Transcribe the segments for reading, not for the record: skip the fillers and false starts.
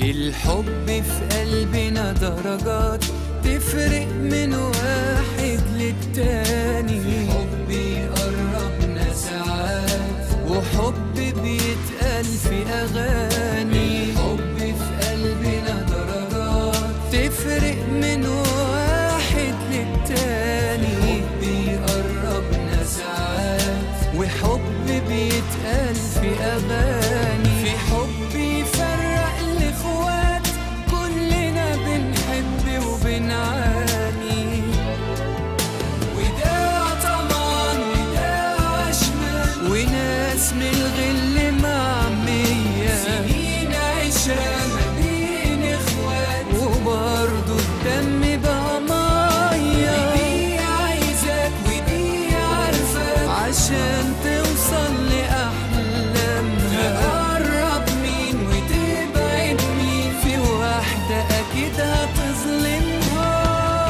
الحب في قلبنا درجات تفرق من واحد للتاني. حب يقربنا ساعات وحب بيتقال في أغاني. حب في قلبنا درجات تفرق من واحد للتاني. حب يقربنا ساعات وحب بيتقال في أغاني. في حب يفرق الإخوات كلنا بنحب وبنعاني. وده طمان وده عشمان وناس من الغل معمية. سنين عشرة ما بين إخوات وبرضه الدم بقى مية. ودي عايزاك ودي عارفاك عشان توصل لأحلامها. تقرب مين وتبعد مين في واحدة أكيد هتظلمها.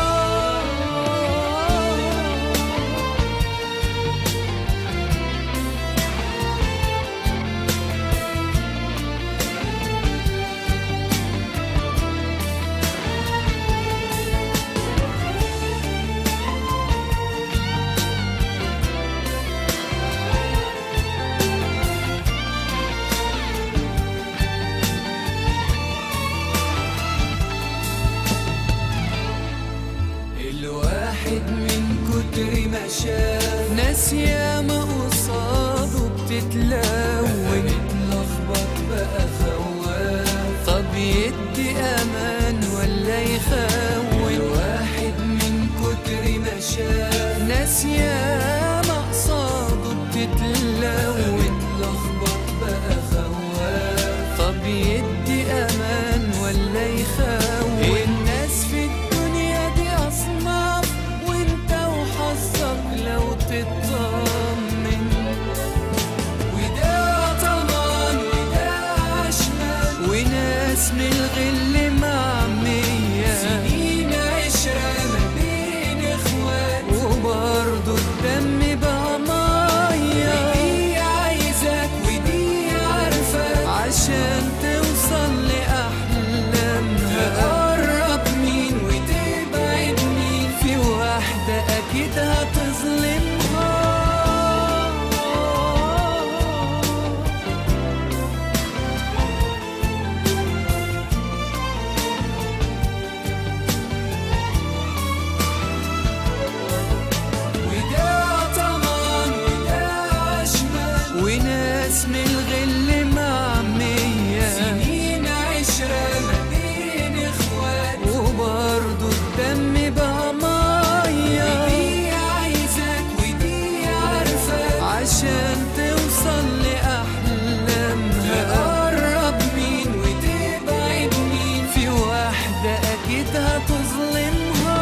الواحد من كتر ما شاف ناس ياما قصاده بتتلون. اتلخبط بقى خواف، طب يدي امان ولا يخون. الواحد من كتر ما شاف ناس ياما قصاده بتتلون. اتلخبط بقى خواف، طب يدي امان ولا يخون. الناس في الدنيا دي اصناف وانت وحظك لو تطمن. وده طمان وده عشمان وناس من الغل معمية. سنين عشرة ما بين اخوات وبرضه الدم بقى مية. ودي عايزاك ودي عارفاك عشان توصل لأحلامها. تقرب مين وتبعد مين في واحدة أكيد هتظلمها. وده طمان وده عشمان وناس من الغل معمية. سنين عشرة ما بين اخوات وبرضه الدم بقى مية. ودي عايزاك ودي عارفاك عشان توصل لأحلامها. تقرب مين وتبعد مين في واحدة أكيد هتظلمها.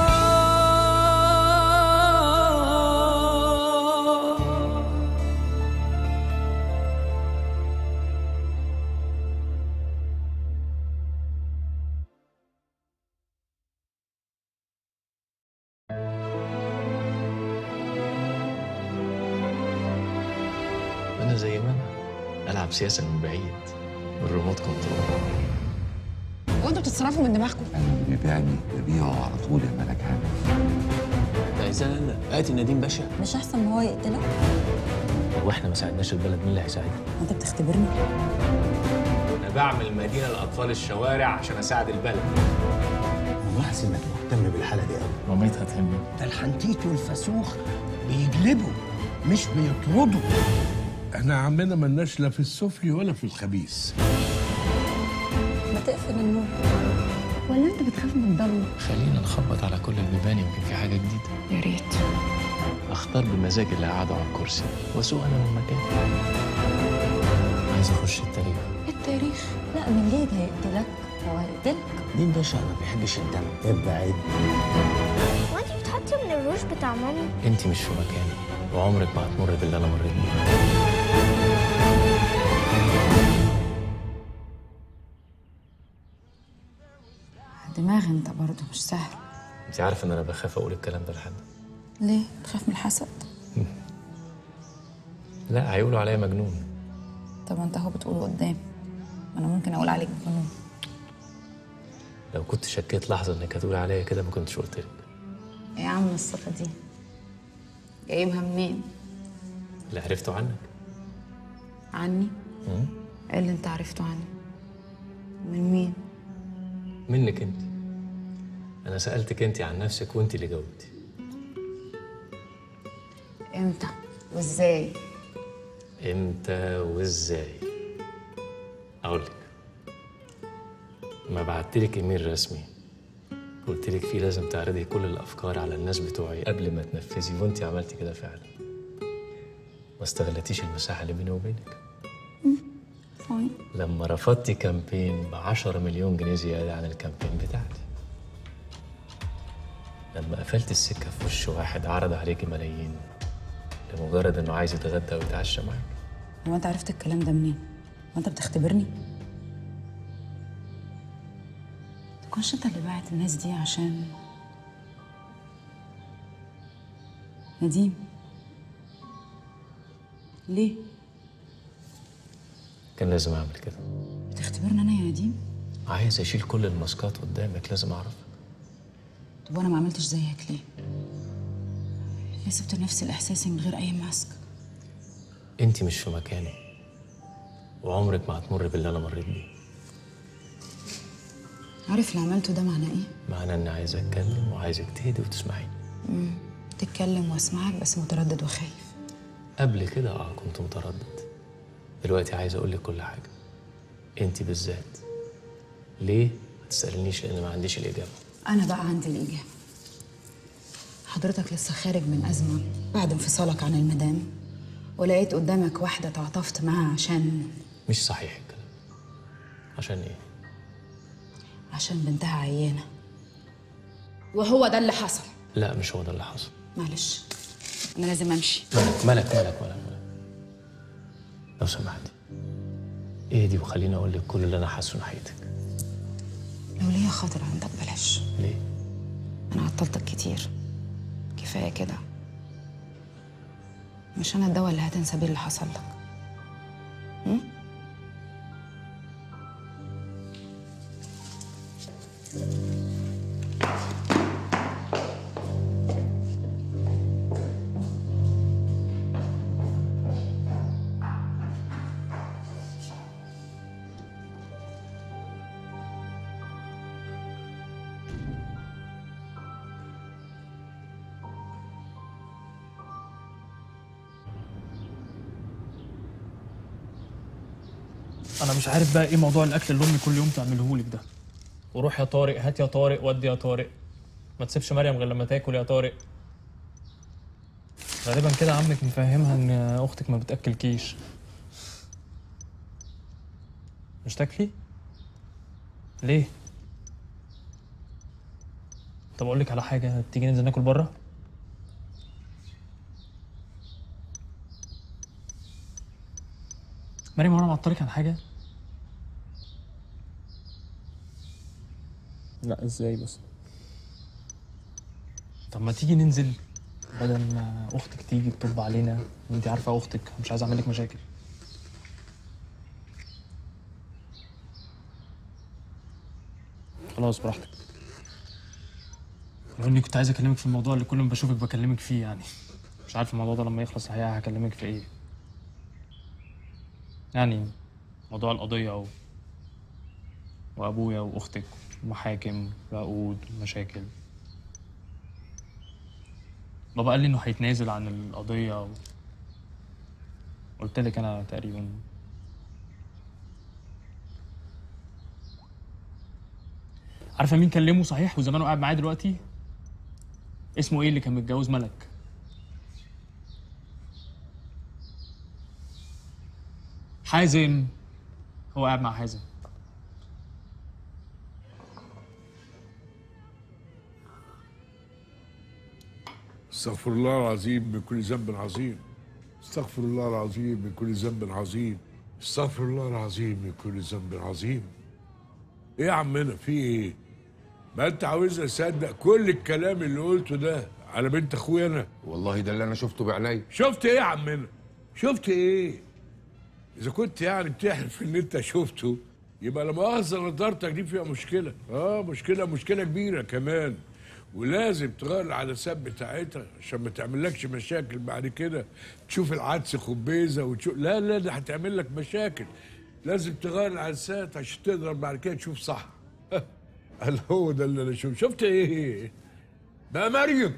أنا زي ما أنا ألعب سياسة من بعيد بالريموت كنترول. هو انتوا بتتصرفوا من دماغكم؟ انا اللي بيبيعني ببيعه على طول يا ملك هانم. عايزانا قاتل نديم باشا. مش احسن ما هو يقتلك؟ واحنا ما ساعدناش البلد مين اللي هيساعدنا؟ انت بتختبرني؟ أنا بعمل مدينة لأطفال الشوارع عشان أساعد البلد. ملاحظ انك مهتم بالحاله دي قوي. مامتها تهمني. ده الحنتيت والفسوخ بيجلبوا مش بيطردوا. احنا عمنا ملناش لا في السفلي ولا في الخبيث. ما تقفل النور. ولا انت بتخاف من الضلمه؟ خلينا نخبط على كل البيبان يمكن في حاجة جديدة. يا ريت. أختار بمزاج اللي قعدوا على الكرسي وأسوق أنا من مكاني. عايز أخش التاريخ. التاريخ؟ لا من جيد هيقتلك هو هيقتلك. نديم باشا ما بيحبش الدم. ابعد. وانتي بتحطي من الروج بتاع مامي؟ أنت مش في مكاني وعمرك ما هتمر باللي أنا مريت بيه. دماغ انت برضه مش سهل. أنت عارفة إن أنا بخاف أقول الكلام ده لحد. ليه؟ تخاف من الحسد؟ لا هيقولوا عليا مجنون. طب انت اهو بتقوله قدامي. انا ممكن اقول عليك مجنون. لو كنت شكيت لحظه انك هتقول عليا كده ما كنتش قلت لك. ايه يا عم الثقة دي؟ جايبها منين؟ اللي عرفته عنك. عني؟ ايه اللي انت عرفته عني؟ من مين؟ منك انت. انا سالتك انت عن نفسك وانت اللي جاوبتي. امتى؟ وازاي؟ امتى وازاي؟ اقول لك. ما بعتلك ايميل رسمي قلت لك فيه لازم تعرضي كل الافكار على الناس بتوعي قبل ما تنفذي، وانت عملتي كده فعلا. ما استغلتيش المساحه اللي بيني وبينك. فاين؟ لما رفضتي كامبين ب10 مليون جنيه زياده عن الكامبين بتاعتي. لما قفلت السكه في وش واحد عرض عليكي ملايين لمجرد انه عايز يتغدى ويتعشى معاك. هو انت عرفت الكلام ده منين؟ وانت بتختبرني؟ تكونش انت اللي باعت الناس دي عشان نديم؟ ليه؟ كان لازم اعمل كده. بتختبرني انا يا نديم؟ عايز اشيل كل الماسكات قدامك، لازم اعرفك. طب وانا ما عملتش زيك ليه؟ ليه سبت نفس الاحساس من غير اي ماسك؟ انت مش في مكاني وعمرك ما هتمر باللي انا مريت بيه. عارف اللي عملته ده معناه ايه؟ معناه اني عايز اتكلم وعايزك تهدي وتسمعيني. تتكلم واسمعك بس متردد وخايف. قبل كده كنت متردد. دلوقتي عايز اقول لك كل حاجه. انت بالذات. ليه؟ ما تسالنيش لان ما عنديش الاجابه. انا بقى عندي الاجابه. حضرتك لسه خارج من ازمه بعد انفصالك عن المدام، ولقيت قدامك واحده تعاطفت معاها عشان مش صحيح الكلام. عشان ايه؟ عشان بنتها عيانه. وهو ده اللي حصل. لا مش هو ده اللي حصل. معلش انا لازم امشي. ملك لو سمحتي اهدي وخليني اقول لك كل اللي انا حاسه ناحيتك. لو ليا خاطر عندك بلاش. ليه؟ انا عطلتك كتير، كفايه كده. مش انا الدواء اللي هتنسى بيه اللي حصل لك. انا مش عارف بقى ايه موضوع الاكل اللي امي كل يوم تعمله لك ده. وروح يا طارق، هات يا طارق، ودي يا طارق، ما تسيبش مريم غير لما تاكل يا طارق. غالبا كده عمك مفهمها ان اختك ما بتاكلكيش. مش تاكلي؟ ليه؟ طب اقول لك على حاجه، تيجي ننزل ناكل بره؟ مريم وانا معطلك عن حاجه؟ لا ازاي بس؟ طب ما تيجي ننزل بدل ما اختك تيجي تطب علينا، وانت عارفه اختك مش عايز اعمل لك مشاكل. خلاص براحتك. لو اني كنت عايز اكلمك في الموضوع اللي كل ما بشوفك بكلمك فيه يعني. مش عارف الموضوع ده لما يخلص الحقيقه هكلمك في ايه. يعني موضوع القضيه وابويا واختك ومحاكم وعقود ومشاكل. بابا قال لي انه هيتنازل عن القضيه قلت لك انا تقريبا. عارفه مين كلمه صحيح وزمانه قاعد معايا دلوقتي؟ اسمه ايه اللي كان متجوز ملك؟ حازم. هو قاعد مع حازم. استغفر الله العظيم من كل ذنب عظيم. استغفر الله العظيم من كل ذنب عظيم. استغفر الله العظيم من كل ذنب عظيم. ايه يا عمنا في ايه؟ ما انت عاوزني اصدق كل الكلام اللي قلته ده على بنت اخويا انا؟ والله ده اللي انا شفته بعيني. شفت ايه يا عمنا؟ شفت ايه؟ اذا كنت يعني بتحلف ان انت شفته يبقى لا مؤاخذه نضارتك دي فيها مشكله، مشكله كبيره كمان، ولازم تغير العدسات بتاعتها عشان ما تعملكش مشاكل بعد كده. تشوف العدس خبيزه وتشوف، لا ده هتعمل لك مشاكل. لازم تغير العدسات عشان تقدر بعد كده تشوف صح. قال هو ده اللي انا شفت ايه بقى؟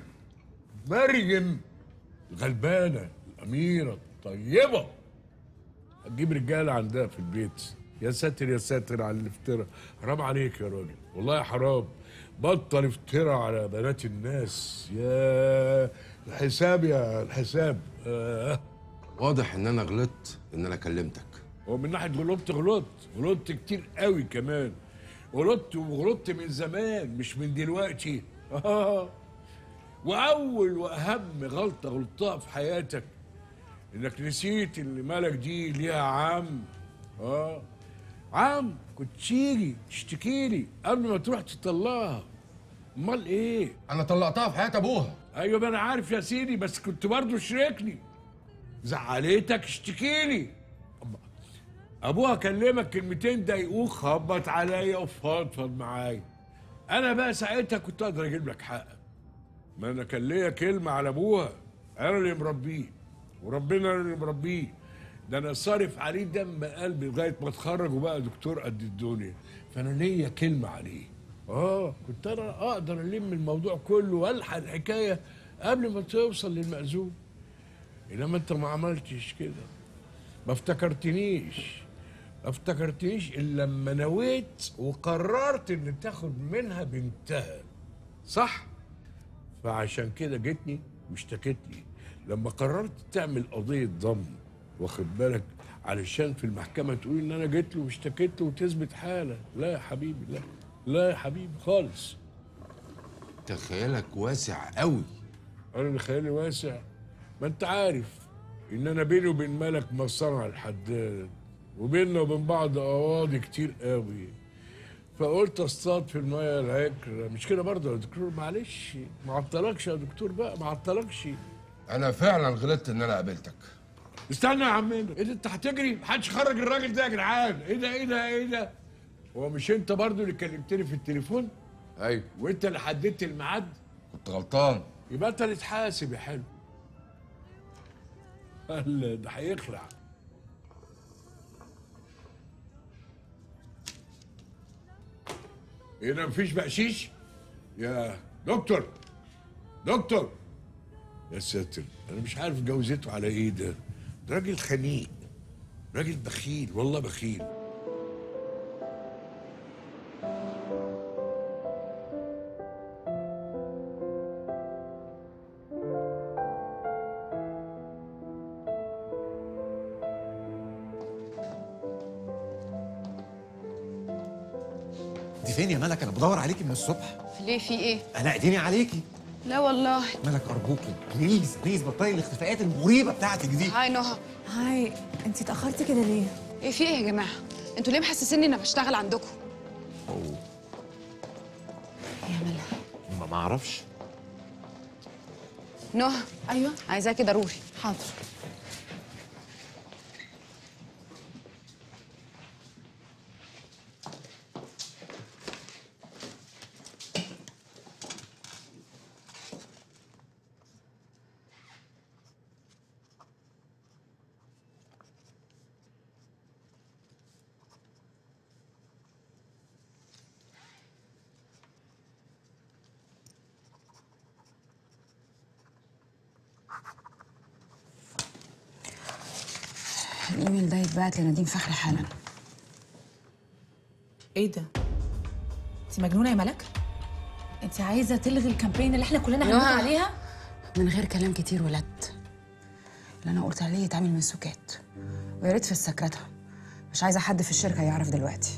مريم الغلبانه الاميره الطيبه هتجيب رجاله عندها في البيت. يا ساتر يا ساتر على الافتراء، حرام عليك يا راجل، والله حرام. بطل افتراء على بنات الناس. يا الحساب. واضح ان انا غلطت ان انا كلمتك. هو من ناحيه غلطت كتير قوي كمان. غلطت من زمان مش من دلوقتي. واول واهم غلطه غلطتها في حياتك انك نسيت ان مالك دي ليها عم. عم كنت تيجي تشتكي لي قبل ما تروح تطلقها. امال ايه؟ انا طلقتها في حياه ابوها. ايوه ما انا عارف يا سيدي، بس كنت برضه شاركني. زعلتك اشتكي لي. ابوها كلمك كلمتين ضايقوك، خبط عليا وفضفض معايا. انا بقى ساعتها كنت اقدر اجيب لك حقك. ما انا كان ليا كلمه على ابوها، انا اللي مربيه وربنا اللي مربيه. ده انا صارف عليه دم قلبي لغايه ما اتخرج وبقى دكتور قد الدنيا، فانا ليا كلمه عليه. كنت انا اقدر الم الموضوع كله والحق الحكايه قبل ما توصل للمأذون. انما انت ما عملتش كده، ما افتكرتنيش الا لما نويت وقررت ان تاخد منها بنتها، صح؟ فعشان كده جيتني واشتكيت لي لما قررت تعمل قضيه ضم، واخد بالك؟ علشان في المحكمه تقول ان انا جيت له واشتكيت له وتثبت حاله. لا يا حبيبي، لا يا حبيبي خالص. انت خيالك واسع قوي. انا اللي خيالي واسع؟ ما انت عارف ان انا بيني وبين ملك مصنع الحداد، وبيننا وبين بعض قواضي كتير قوي، فقلت اصطاد في الميه العكره. مش كده برضه يا دكتور؟ معلش ما عطلكش يا دكتور بقى، ما عطلكش. انا فعلا غلطت ان انا قابلتك. استنى يا عمنا، ايه ده؟ انت هتجري؟ محدش خرج الراجل ده يا جدعان. ايه ده؟ هو مش انت برضه اللي كلمتني في التليفون؟ ايوه. وانت اللي حددت الميعاد؟ كنت غلطان. يبقى انت اللي تحاسب يا حلو. قال ده هيخلع. ايه ده؟ مفيش بقشيش؟ يا دكتور يا ساتر، انا مش عارف جوزته على ايه. ده راجل خنيق، راجل بخيل، والله بخيل. انت فين يا ملك؟ انا بدور عليكي من الصبح. ليه في ايه؟ انا ايديني عليكي. لا والله. ملك ارجوكي بليز بطلي الاختفاءات المريبه بتاعتك دي. هاي نهى. هاي، انت اتاخرتي كده ليه؟ ايه في ايه يا جماعه؟ انتوا ليه محسسيني اني بشتغل عندكم؟ يا ملا ما اعرفش. نهى. ايوه عايزاكي ضروري. حاضر. الايميل ده يتبعت لنديم فخري حالا. ايه ده؟ انت مجنونه يا ملك؟ انت عايزه تلغي الكامبين اللي احنا كلنا هنموت عليها؟ من غير كلام كتير ولد. اللي انا قلت عليه يتعمل من سكات، ويا ريت في السكرتة. مش عايزه حد في الشركه يعرف دلوقتي.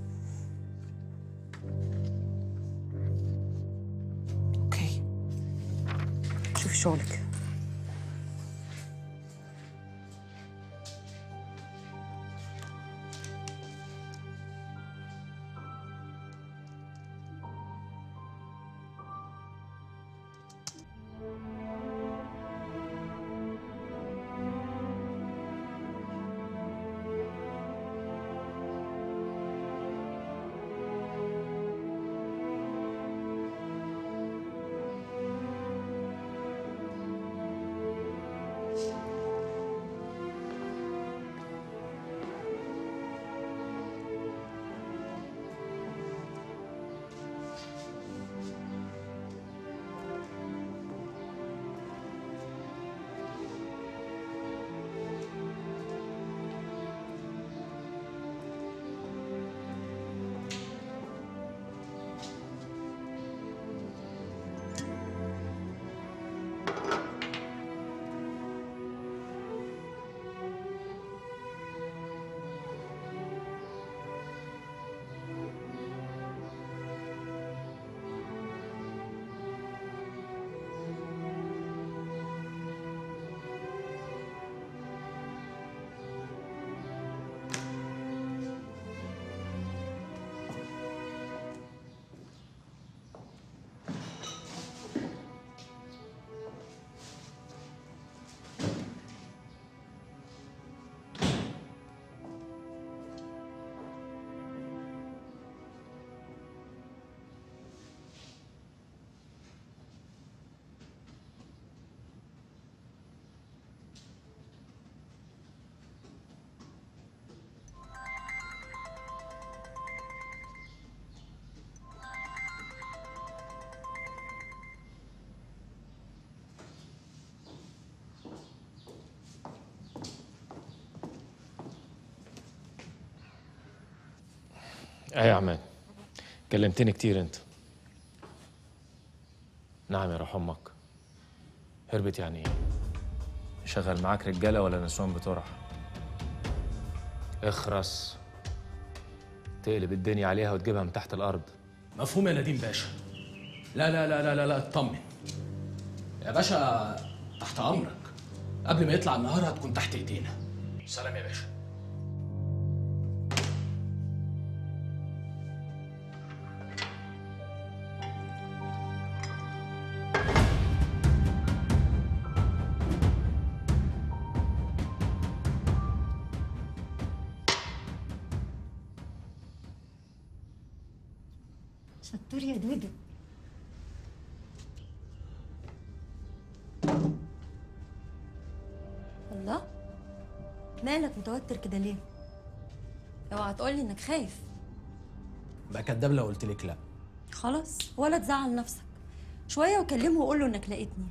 اوكي، شوفي شغلك. يا عماد، كلمتني كتير انت. نعم يا روح امك. هربت يعني ايه؟ شغل معاك رجاله ولا نسوان بترح؟ اخرس، تقلب الدنيا عليها وتجيبها من تحت الارض. مفهوم يا نديم باشا. لا لا لا لا لا لا، اطمن يا باشا، تحت امرك. قبل ما يطلع النهار هتكون تحت ايدينا. سلام يا باشا. شطور يا دودو. الله، مالك متوتر كده ليه؟ اوعى تقولي انك خايف. بقى كداب لو قلت لك لا. خلاص ولا تزعل نفسك، شويه وكلمه وقول له انك لقيتني.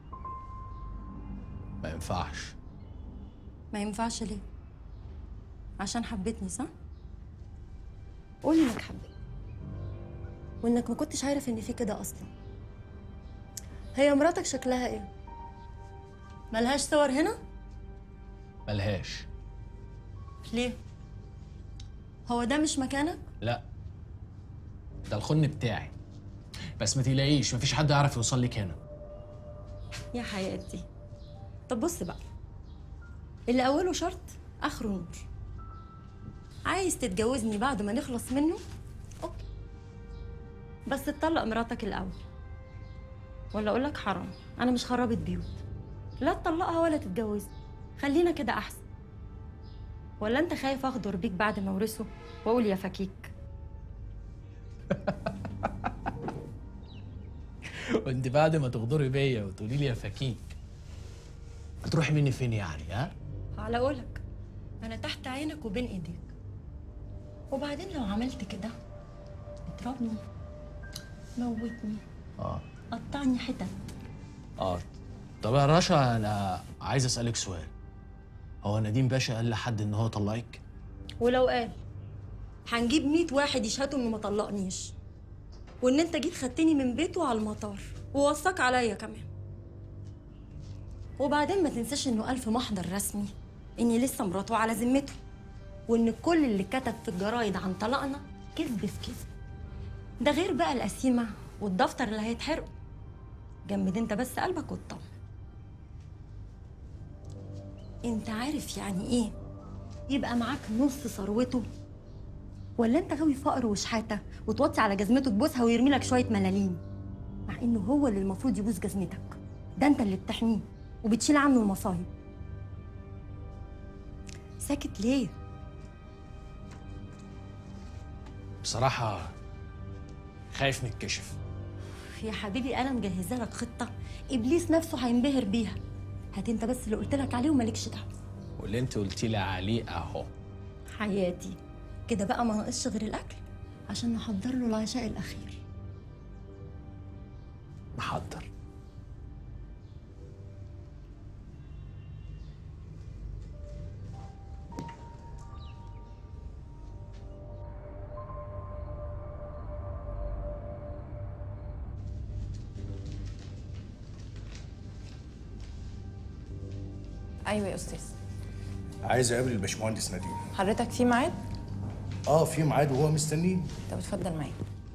ما ينفعش. ما ينفعش ليه؟ عشان حبيتني صح؟ قولي انك حبيتني وانك ما كنتش عارف ان في كده اصلا. هي مراتك شكلها ايه؟ ملهاش صور هنا؟ ملهاش. ليه؟ هو ده مش مكانك؟ لا، ده الخن بتاعي، بس ما تقلقيش مفيش حد يعرف يوصل لك هنا. يا حياتي. طب بص بقى، اللي اوله شرط اخره نور. عايز تتجوزني بعد ما نخلص منه؟ اوكي، بس تطلق مراتك الاول. ولا اقول لك حرام، انا مش خرابة بيوت، لا تطلقها ولا تتجوزني، خلينا كده احسن. ولا انت خايف اغدر بيك بعد ما اورثه واقول يا فكيك؟ وانت بعد ما تغدري بيا وتقولي لي يا فكيك هتروحي مني فين يعني؟ ها؟ على قولك، انا تحت عينك وبين ايديك. وبعدين لو عملت كده اضربني، موتني، قطعني حتت. طب يا رشا، انا عايز اسالك سؤال. هو نديم باشا قال لحد ان هو طلقك؟ ولو قال هنجيب 100 واحد يشهدوا انه ما طلقنيش، وان انت جيت خدتني من بيته على المطار ووصاك عليا كمان. وبعدين ما تنساش انه قال في محضر رسمي اني لسه مراته على ذمته، وان كل اللي كتب في الجرايد عن طلاقنا كذب في كذب. ده غير بقى القسيمه والدفتر اللي هيتحرقوا. جمد انت بس قلبك واطمن. انت عارف يعني ايه يبقى معاك نص ثروته؟ ولا انت غاوي فقر وشحاته وتوطي على جزمته تبوسها ويرمي لك شويه ملاليم، مع انه هو اللي المفروض يبوس جزمتك؟ ده انت اللي بتحميه وبتشيل عنه المصايب. ساكت ليه؟ بصراحه خايف نتكشف. يا حبيبي انا مجهزه لك خطه ابليس نفسه هينبهر بيها. هات انت بس اللي قلت لك عليه ومالكش دعوه. واللي انت قلتي لي عليه اهو. حياتي كده بقى، ما ناقصش غير الاكل عشان نحضر له العشاء الاخير. محضر. ايوه يا استاذ. عايز اقابل الباشمهندس نديم. حضرتك في ميعاد؟ في ميعاد وهو مستنيني. طب اتفضل معايا.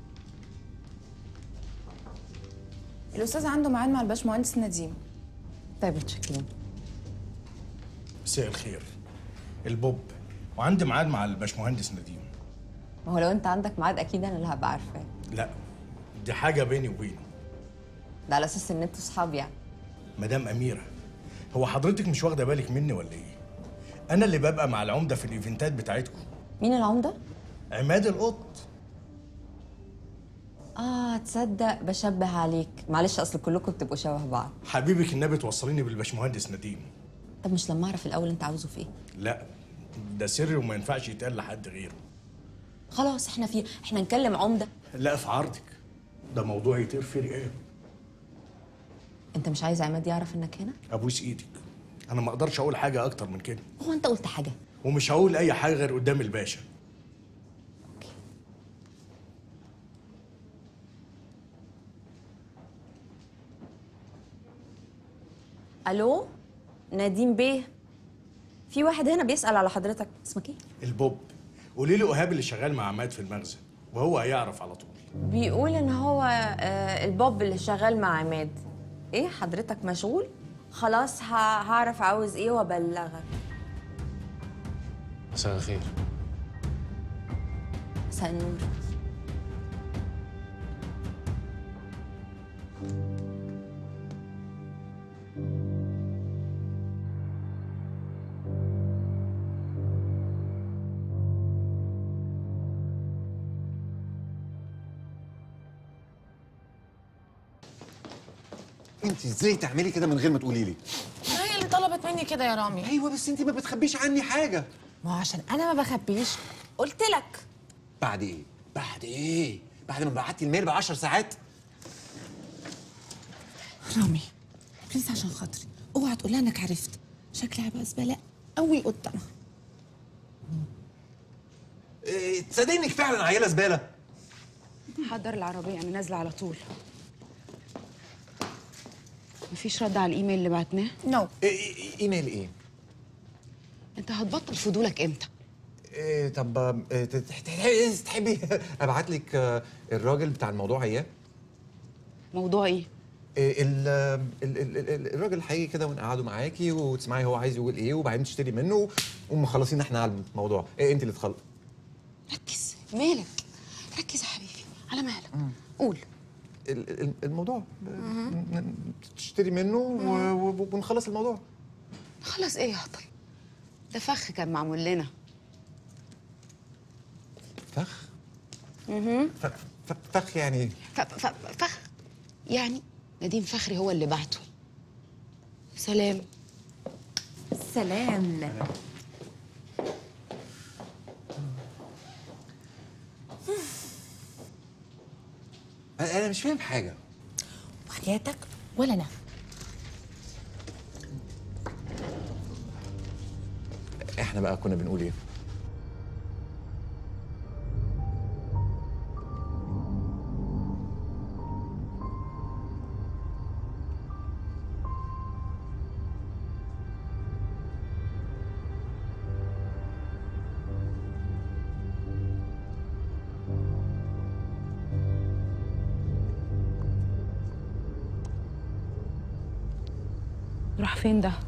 الاستاذ عنده ميعاد مع الباشمهندس نديم. طيب متشكرين. مساء الخير. البوب، وعندي ميعاد مع الباشمهندس نديم. ما هو لو انت عندك ميعاد اكيد انا اللي هبقى عارفاه. لا، دي حاجه بيني وبينه. ده على اساس ان انتوا صحاب يعني. مدام اميره، هو حضرتك مش واخده بالك مني ولا ايه؟ انا اللي ببقى مع العمده في الايفنتات بتاعتكم. مين العمده؟ عماد القط. تصدق بشبه عليك، معلش اصل كلكم بتبقوا شبه بعض. حبيبك النبي توصليني بالباشمهندس نديم. طب مش لما اعرف الاول انت عاوزه في ايه؟ لا، ده سر وما ينفعش يتقال لحد غيره. خلاص احنا نكلم عمده. لا، في عرضك، ده موضوع يطير في رقاب. انت مش عايز عماد يعرف انك هنا؟ ابوس ايدك، انا ما اقدرش اقول حاجه اكتر من كده. هو انت قلت حاجه؟ ومش هقول اي حاجه غير قدام الباشا. الو نديم بيه، في واحد هنا بيسأل على حضرتك. اسمك ايه؟ البوب. قولي له ايهاب اللي شغال مع عماد في المخزن وهو هيعرف على طول. بيقول ان هو البوب اللي شغال مع عماد. ايه حضرتك مشغول؟ خلاص هعرف عاوز ايه وابلغك. مساء الخير. مساء النور. انت ازاي تعملي كده من غير ما تقولي لي؟ هي اللي طلبت مني كده يا رامي. ايوه بس انت ما بتخبيش عني حاجه. ما هو عشان انا ما بخبيش قلت لك. بعد ايه؟ بعد ايه؟ بعد ما بعتي الميل ب10 ساعات؟ رامي بليز عشان خاطري اوعى تقول لها انك عرفت. شكلها بقى زباله قوي قدامها. تصدقي انك فعلا عيله زباله. حضر العربيه انا نازله على طول. مفيش رد على الايميل اللي بعتناه؟ نو. ايميل ايه؟ انت هتبطل فضولك امتى؟ طب تحبي ابعت لك الراجل بتاع الموضوع اياه؟ موضوع ايه؟ الراجل هيجي كده ونقعدوا معاكي وتسمعي هو عايز يقول ايه وبعدين تشتري منه ومخلصين احنا على الموضوع. انت اللي تخلص. ركز. مالك؟ ركز يا حبيبي على مالك. قول. الموضوع تشتري منه ونخلص الموضوع. خلص ايه يا هطل؟ ده فخ كان معمول لنا. فخ؟ فخ يعني ايه؟ فخ يعني نديم فخري هو اللي بعته. سلام. سلام. انا مش فاهم حاجه. وحياتك ولا انا. احنا بقى كنا بنقول ايه؟ راح فين ده؟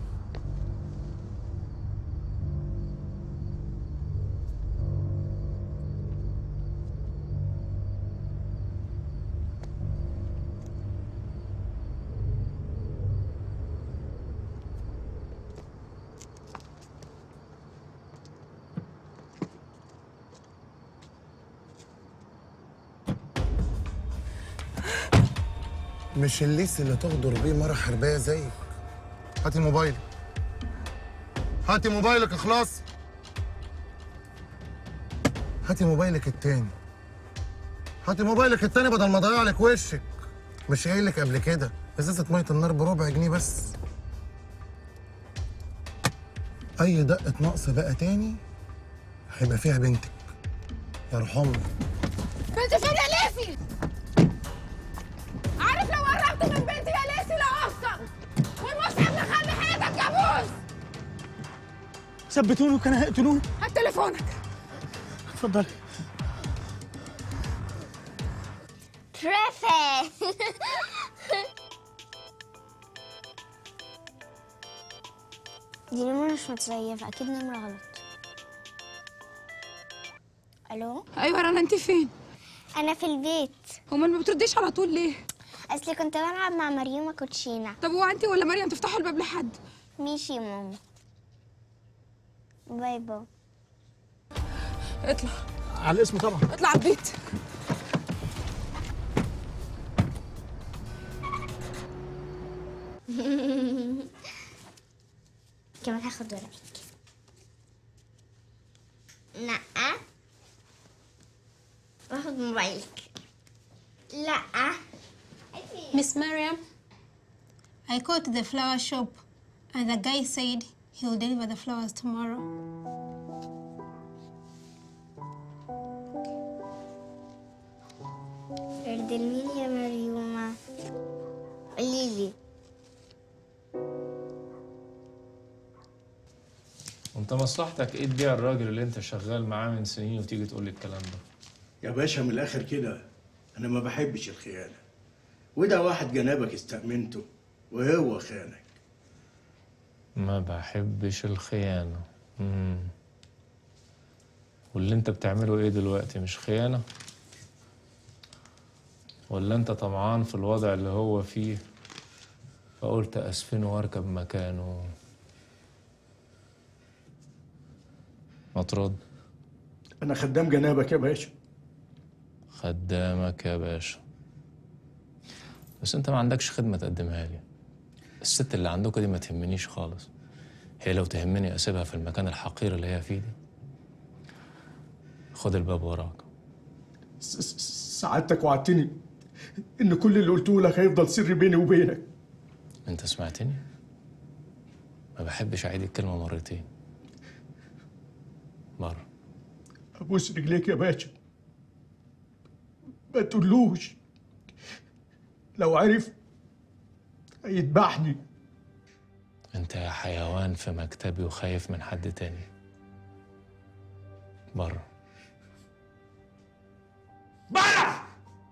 مش الليس اللي تغدر بيه مرة حربية زيك. هاتي موبايلك. هاتي موبايلك اخلاص. هاتي موبايلك التاني. هاتي موبايلك التاني بدل ما اضيع لك وشك. مش قايل لك قبل كده ازازة مية النار بربع جنيه بس. أي دقة نقص بقى تاني هيبقى فيها بنتك. يرحمك. بنتي فين يا ليسي؟ عارف لو قربت من بنتي يا ليسي لأفصل والمصحف نخلي حياتك كابوس. ثبتوني وكان هيقتلوني. هات تليفونك. اتفضلي. ترافي. دي نمرة مش متزيفة، أكيد نمرة غلط. ألو؟ ايوه رنا انت فين؟ أنا في البيت. امال ما بترديش على طول ليه؟ أصلي كنت بلعب مع مريومة كوتشينة. طب هو انت ولا مريم تفتحوا الباب لحد؟ ماشي يا ماما. باي باي. اطلع. على الاسم طبعا. اطلع على البيت. كمان هاخد ورقك. لأ. واخد موبايلك. لأ. Miss Mariam, I called the flower shop and the guy said he will deliver the flowers tomorrow. ارد لمين يا مريومة؟ قوليلي. انت مصلحتك ايه تبيع الراجل اللي انت شغال معاه من سنين وتيجي تقول لي الكلام ده؟ يا باشا من الاخر كده انا ما بحبش الخيانه، وده واحد جنابك استأمنته وهو خانك. ما بحبش الخيانة. واللي انت بتعمله ايه دلوقتي مش خيانة؟ ولا انت طمعان في الوضع اللي هو فيه فقلت اسفنه واركب مكانه؟ ما ترد. انا خدام جنابك يا باشا. خدامك يا باشا، بس انت ما عندكش خدمة تقدمها لي. الست اللي عندك دي ما تهمنيش خالص. هي لو تهمني اسيبها في المكان الحقير اللي هي فيه دي. خد الباب وراك. سعادتك وعدتني ان كل اللي قلته لك هيفضل سر بيني وبينك. انت سمعتني؟ ما بحبش اعيد الكلمة مرتين. مرة. ابوس رجليك يا باشا، ما تقولوش، لو عرف هيذبحني. انت يا حيوان في مكتبي وخايف من حد تاني. بره. بره.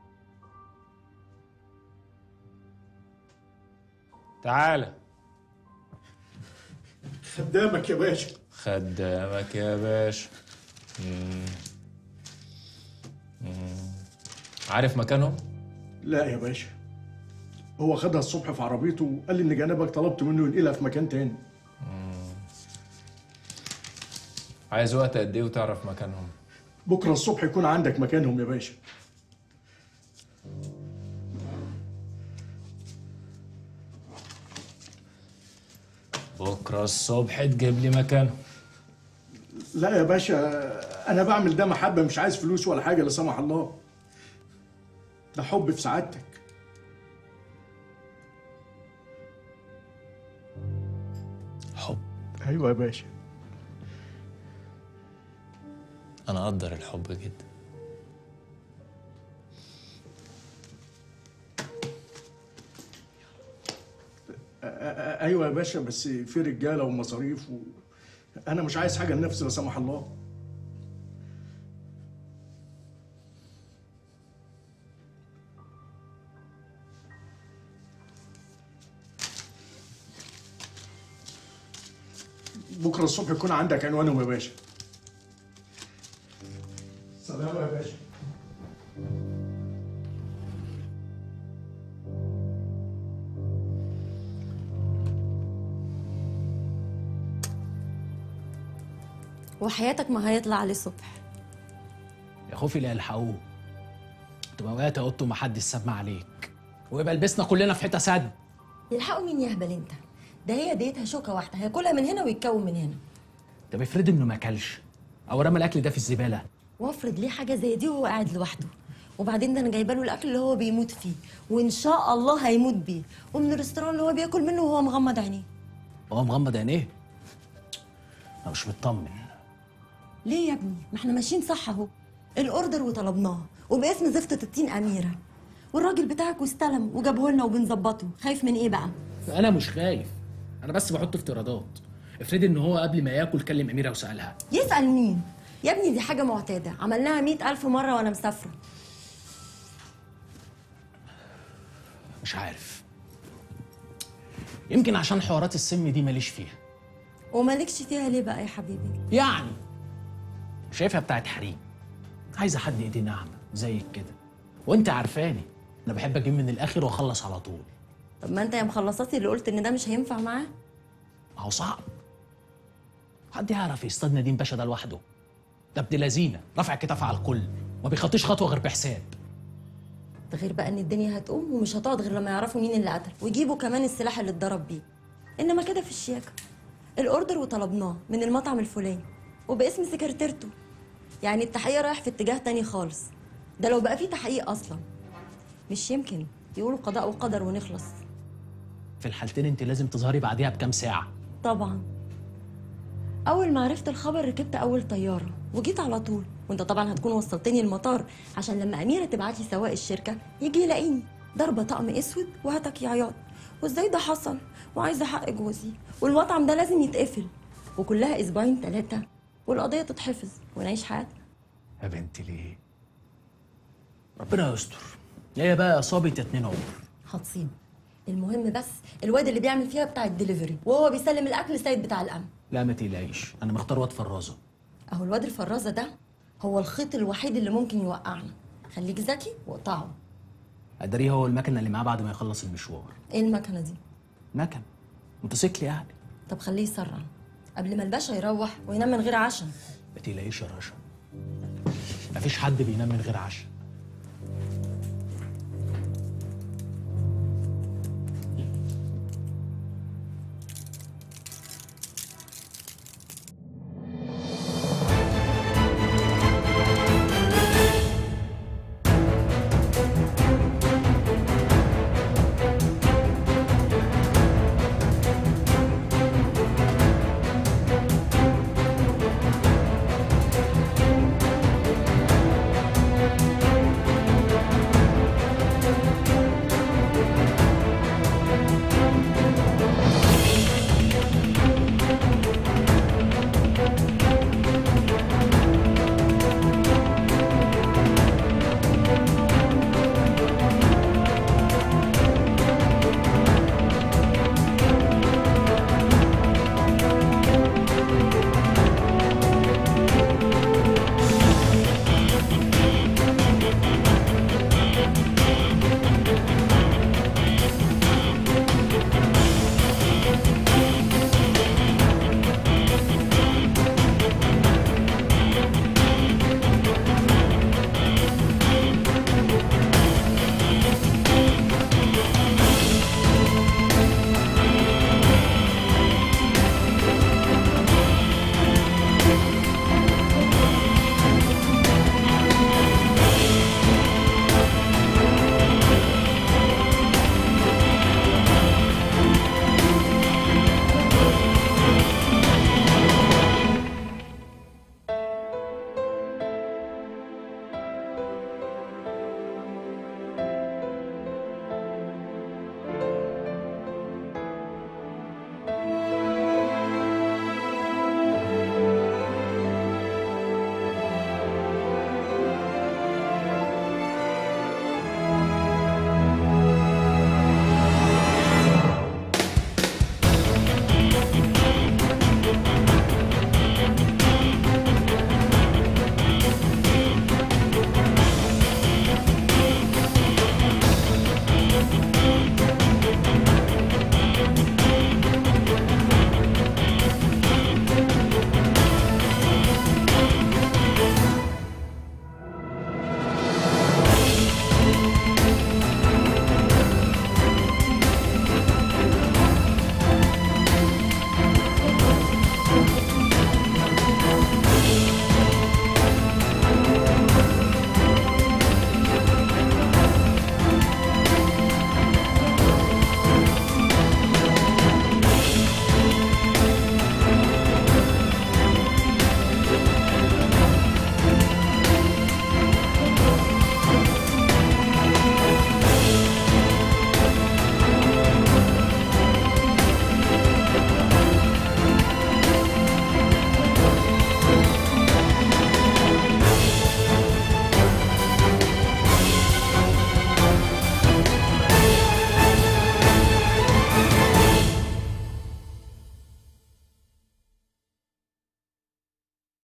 تعالى. خدامك يا باشا. خدامك يا باشا. عارف مكانهم؟ لا يا باشا، هو خدها الصبح في عربيته وقال لي ان جنابك طلبت منه ينقلها في مكان تاني. عايز وقت قد ايه وتعرف مكانهم؟ بكره الصبح يكون عندك مكانهم يا باشا. بكره الصبح تجيب لي مكانهم. لا يا باشا، انا بعمل ده محبه، مش عايز فلوس ولا حاجه لا سمح الله. ده حب في سعادتك. حب؟ ايوه يا باشا. انا اقدر الحب جدا. ايوه يا باشا، بس في رجاله ومصاريف انا مش عايز حاجه لنفسي لا سمح الله. بكره الصبح يكون عندك عنوانهم يا باشا. سلام يا باشا. وحياتك ما هيطلع عليه الصبح. يا خوفي لا يلحقوه. تبقى وقعت يا قط ومحدش سمع عليك، ويبقى لبسنا كلنا في حته سد. يلحقوا مين يا هبل انت؟ ده هي ديتها شوكه واحده، هياكلها من هنا ويتكون من هنا. طب افرض انه ما اكلش او رمى الاكل ده في الزباله. وافرض ليه حاجه زي دي وهو قاعد لوحده، وبعدين ده انا جايبه له الاكل اللي هو بيموت فيه وان شاء الله هيموت بيه، ومن الريستوران اللي هو بياكل منه وهو مغمض عينيه. هو مغمض عينيه؟ انا مش مطمن. ليه يا ابني؟ ما احنا ماشيين صح اهو. الاوردر وطلبناه وباسم زفتة التين اميره، والراجل بتاعك واستلم وجابه لنا وبنظبطه. خايف من ايه بقى؟ انا مش خايف، انا بس بحط افتراضات. افرضي ان هو قبل ما ياكل كلم اميره وسالها. يسال مين يا ابني؟ دي حاجه معتاده، عملناها 100,000 مره وانا مسافره. مش عارف، يمكن عشان حوارات السم دي ماليش فيها. ومالكش فيها ليه بقى يا حبيبي؟ يعني شايفها بتاعت حريم، عايزه حد ايديه ناعمه زيك كده، وانت عارفاني انا بحب اجيب من الاخر واخلص على طول. طب ما انت يا مخلصاتي اللي قلت ان ده مش هينفع معاه. ما هو صعب، حد يعرف يصطاد نديم باشا ده لوحده؟ ده ابن لذينه رافع كتاف على الكل، ما بيخطيش خطوه غير بحساب. ده غير بقى ان الدنيا هتقوم ومش هتقعد غير لما يعرفوا مين اللي قتل ويجيبوا كمان السلاح اللي اتضرب بيه. انما كده في الشياكه، الاوردر وطلبناه من المطعم الفلاني وباسم سكرتيرته، يعني التحقيق رايح في اتجاه تاني خالص. ده لو بقى فيه تحقيق اصلا، مش يمكن يقولوا قضاء وقدر ونخلص. في الحالتين انت لازم تظهري بعديها بكام ساعه. طبعا. اول ما عرفت الخبر ركبت اول طياره وجيت على طول، وانت طبعا هتكون وصلتني المطار عشان لما اميره تبعت لي سواق الشركه يجي يلاقيني ضربه طقم اسود وهتك يا عياط، وازاي ده حصل، وعايزه حق جوزي، والمطعم ده لازم يتقفل، وكلها اسبوعين 3 والقضيه تتحفظ ونعيش حياتنا. يا بنتي ليه؟ ربنا يستر. هي بقى اصابه يا 2 عمر. هتصيب. المهم بس الواد اللي بيعمل فيها بتاع الدليفري وهو بيسلم الاكل سيد بتاع الامن. لا ما تقلقيش، انا مختار واد فرازه. اهو الواد الفرازه ده هو الخيط الوحيد اللي ممكن يوقعنا. خليك ذكي واقطعه. ادريه هو المكنه اللي معاه بعد ما يخلص المشوار. ايه المكنه دي؟ مكن موتوسيكل يعني. طب خليه يسرع قبل ما الباشا يروح وينام من غير عشاء. ما تقلقيش يا رشا، مفيش حد بينام من غير عشاء.